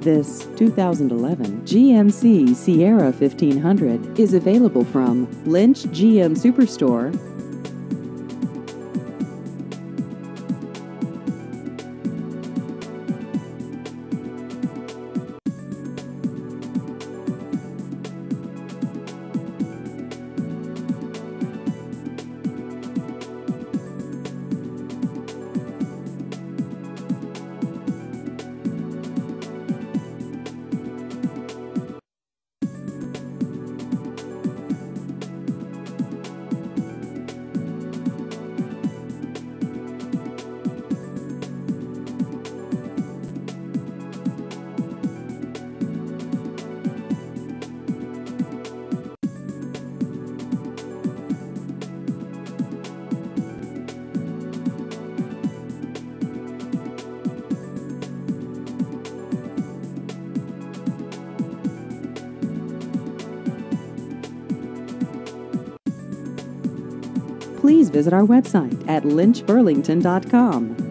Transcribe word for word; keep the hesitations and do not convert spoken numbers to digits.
This two thousand eleven G M C Sierra fifteen hundred is available from Lynch G M Superstore. Please visit our website at lynch burlington dot com.